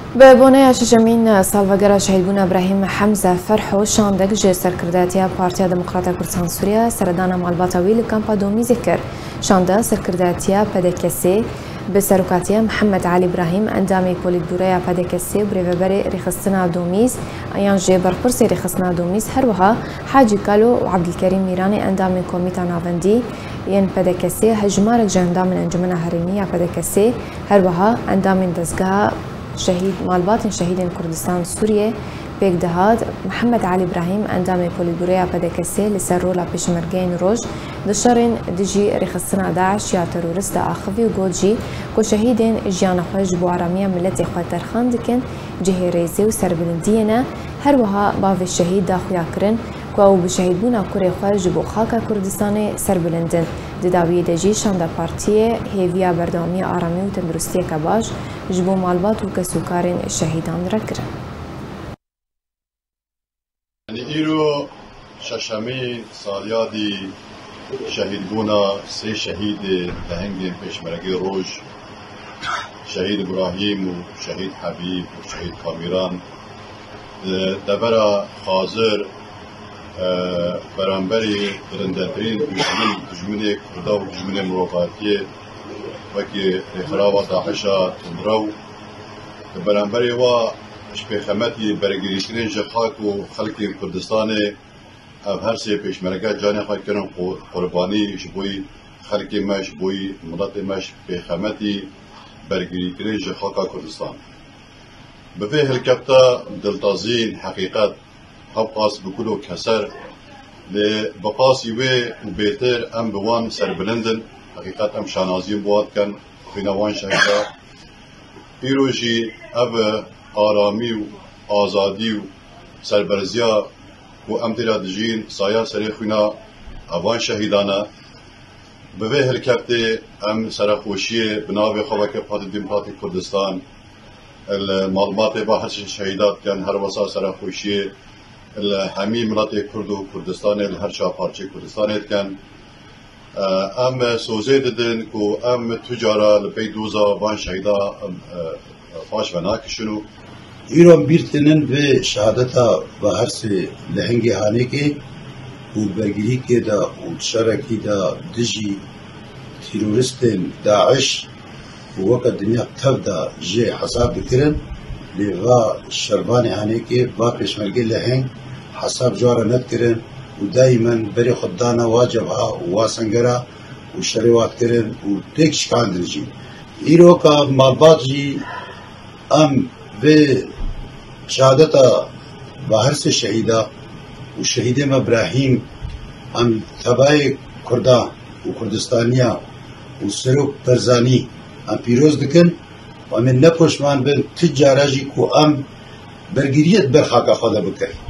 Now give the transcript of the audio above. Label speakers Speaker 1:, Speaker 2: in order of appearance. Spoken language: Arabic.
Speaker 1: ببونه شجمین سالوگر شهید بوون ابراهیم حمزه فرحو شاندگ جه سرکرداتیا پارتیا دموکراتا کردستان سوریه سردان مالباتاوی لکامپا دومی ذکر شانده سرکرداتیا پدکسی به سرکاتیا محمد علی ابراهیم اندامی پولیتبوریا پدکسی و بریوبری ریخستنا دومیز ایان جه برپرسی ریخستنا دومیز هر وها حاجی کالو و عبدالکریم میرانی اندامی کمیتا ناوندی ین پدکسی هجمارک جه اندام انجمن هرمی پدکسی هر وها اندام دزگاه شهید مالبات شهید کردستان سوریه پیک دهاد محمد علی ابراهیم اندام پولیتبوریا پدکسی لسر رولا پیشمرگین روش دشارین دجی ریخستنا داعش یا تروریست آخوی و گوجی کو شهیدین جیان خوش بو آرامی ملت خود ترخان دکن جه ریزی و سربلندینا هر وها باوی شهید داخویا کرن کو او بشهید بونا کوری خوش بو خاک کردستان سربلندن دداوی دجی شانده پارتیه هیویا بردامی آرامی و تندرستی کباش جبو مالبات و کسوکارین شهیدان را کرن.
Speaker 2: ایرو ششمی سالیادی شهید بونا سه شهید لهنگ پیشمرگی روش شهید ابراهیم و شهید حبیب و شهید کامیران دبرا خازر برانبری درندترین دجمن کردا و دجمن مروقاتیه وکی خراب داعشا تندرو برانبری و شبیخمتی برگریترین جخاک و خلق کردستان هر سه پیشمرگه جان خواهد کنن قربانی جبوی خلق مش بوی ملت مش پیخمتی برگریترین جخاک کردستان به هلکبتا دلتازین حقیقت هبقاس بکلو کسر لبقاسی و بهتر ام بوان سربلندن حقیقت ام شانازین بواد کن خینوان شهیده ایروژی او آرامی و آزادی و سربرزیا و امتیرا دجین سایا سری خوینا اوان شهیدانه به هلکبت ام سرخوشی بناوی خواه که پارتی دموکراتی کردستان المعلومات با هر شهیدات کن هر وسا سرخوشی همی ملت کرد و کردستان هر شا پارچه کردستان کن ام سوزه ددن که ام تجارا لپی دوزا وان شهیدا فاش و ناکشنو
Speaker 3: ایران بیرتنن به شهادتا و هر سه لهنگی هانه که و برگیری که دا و شرکی دا دجی تیروریستن داعش و وقت دنیا تب دا جه حساب بکرن لیغا شربان هانه که با پیشمرگی لهنگ حساب جوارا ند کرن و دائما بری خدانا واجبها و واسنگرا و شریوات کرن و تک شکان درجی ایرو کا مالبات جی ام به شهادتا و هر سه شهیدا و شهید ابراهیم ام تبای کردا و کردستانیا و سرو پرزانی ام پیروز دکن و من نپوشمان بن تجاراجی کو ام برگریت برخاکا خدا بکر